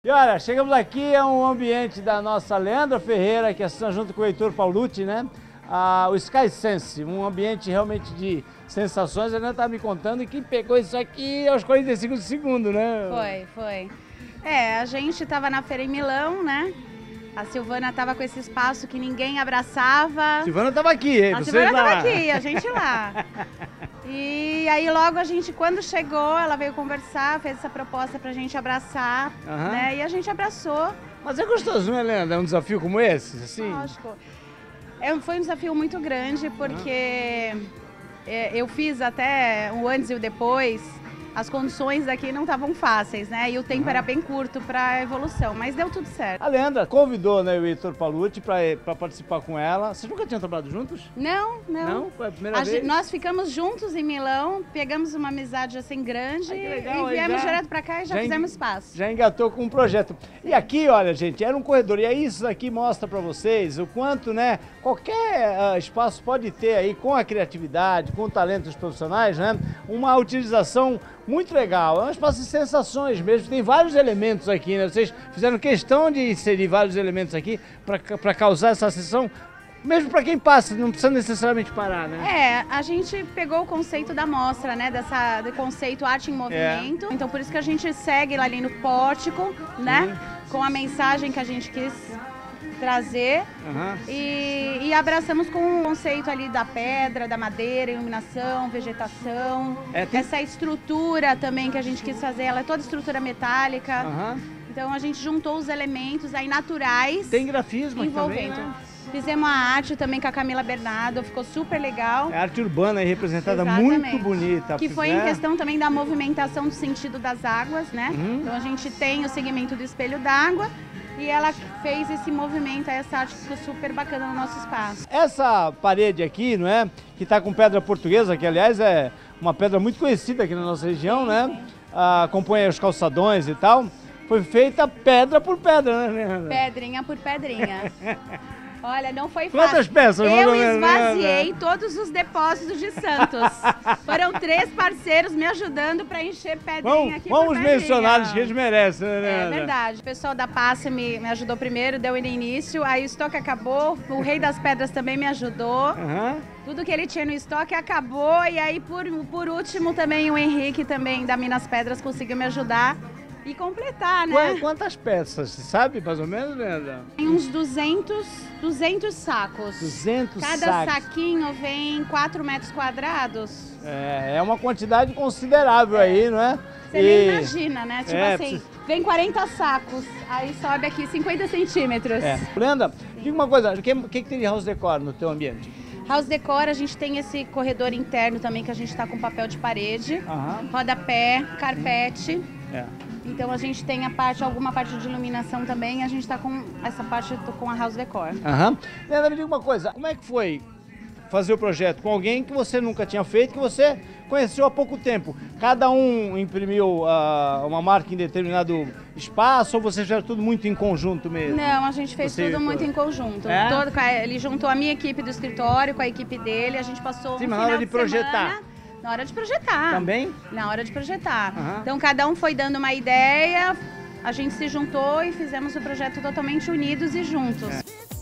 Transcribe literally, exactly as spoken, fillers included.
E olha, chegamos aqui a um ambiente da nossa Leandra Ferreira, que assina junto com o Heitor Paulucci, né? Ah, o Sky Sense, um ambiente realmente de sensações. A Leandra estava me contando que pegou isso aqui aos quarenta e cinco segundos, né? Foi, foi. É, a gente estava na feira em Milão, né? A Silvana estava com esse espaço que ninguém abraçava. A Silvana estava aqui, hein? A Silvana estava aqui, a gente lá. E aí logo a gente, quando chegou, ela veio conversar, fez essa proposta pra gente abraçar, uhum. né? E a gente abraçou. Mas é gostoso, né, Leandra? É um desafio como esse, assim? Lógico. É, foi um desafio muito grande, porque uhum. é, eu fiz até o antes e o depois. As condições daqui não estavam fáceis, né? E o tempo uhum. era bem curto para a evolução, mas deu tudo certo. A Leandra convidou, né, o Heitor Paulucci para participar com ela. Vocês nunca tinham trabalhado juntos? Não, não. Não? Foi a primeira a vez? Gente, nós ficamos juntos em Milão, pegamos uma amizade assim grande. Ai, legal, e viemos já, direto para cá e já, já fizemos espaço. Já engatou com um projeto. Sim. E aqui, olha, gente, era um corredor. E aí isso aqui mostra para vocês o quanto, né, qualquer uh, espaço pode ter aí com a criatividade, com o talento dos profissionais, né, uma utilização muito legal, é um espaço de sensações mesmo, tem vários elementos aqui, né? Vocês fizeram questão de inserir vários elementos aqui para causar essa sensação, mesmo para quem passa, não precisa necessariamente parar, né? É, a gente pegou o conceito da mostra, né? Dessa, do conceito arte em movimento, é. Então por isso que a gente segue lá ali no pórtico, né? Sim. Com a mensagem que a gente quis trazer uhum. e, e abraçamos com o conceito ali da pedra, da madeira, iluminação, vegetação, é, tem... essa estrutura também que a gente quis fazer, ela é toda estrutura metálica, uhum. então a gente juntou os elementos aí naturais. Tem grafismo envolvendo. Também, né? Fizemos a arte também com a Camila Bernardo, ficou super legal. É arte urbana aí representada, exatamente. Muito bonita. Que foi em questão também da movimentação do sentido das águas, né? Uhum. Então a gente tem o segmento do espelho d'água. E ela fez esse movimento, essa arte ficou super bacana no nosso espaço. Essa parede aqui, não é? Que está com pedra portuguesa, que aliás é uma pedra muito conhecida aqui na nossa região, sim, né? Sim. Ah, acompanha os calçadões e tal. Foi feita pedra por pedra, né? Pedrinha por pedrinha. Olha, não foi fácil. Quantas peças? Eu esvaziei todos os depósitos de Santos. Foram três parceiros me ajudando para encher pedrinha vamos, aqui Vamos por pedrinha. mencionar os que eles merecem, né? É verdade. O pessoal da Passe me, me ajudou primeiro, deu início, aí o estoque acabou, o Rei das Pedras também me ajudou. Uhum. Tudo que ele tinha no estoque acabou e aí por, por último também o Henrique também da Minas Pedras conseguiu me ajudar. E completar, né? Quantas peças? Você sabe mais ou menos, Leandra? Tem uns duzentos, duzentos sacos. duzentos Cada sacos. saquinho vem quatro metros quadrados. É, é uma quantidade considerável é. aí, não é? Você e... nem imagina, né? Tipo é, assim, precisa... vem quarenta sacos, aí sobe aqui cinquenta centímetros. É. Leandra, diga uma coisa, o que, que, que tem de house decor no teu ambiente? House decor, a gente tem esse corredor interno também que a gente está com papel de parede, uhum. rodapé, carpete. É. Então a gente tem a parte, alguma parte de iluminação também, a gente está com essa parte com a House Decor. Aham. Leandra, me diga uma coisa, como é que foi fazer o projeto com alguém que você nunca tinha feito, que você conheceu há pouco tempo? Cada um imprimiu uh, uma marca em determinado espaço ou vocês fizeram tudo muito em conjunto mesmo? Não, a gente fez você tudo muito em conjunto. É? Todo, ele juntou a minha equipe do escritório com a equipe dele, a gente passou Sim, um mas final na hora de, de projetar. Semana, na hora de projetar. Também? Na hora de projetar. Uhum. Então cada um foi dando uma ideia, a gente se juntou e fizemos o projeto totalmente unidos e juntos. É.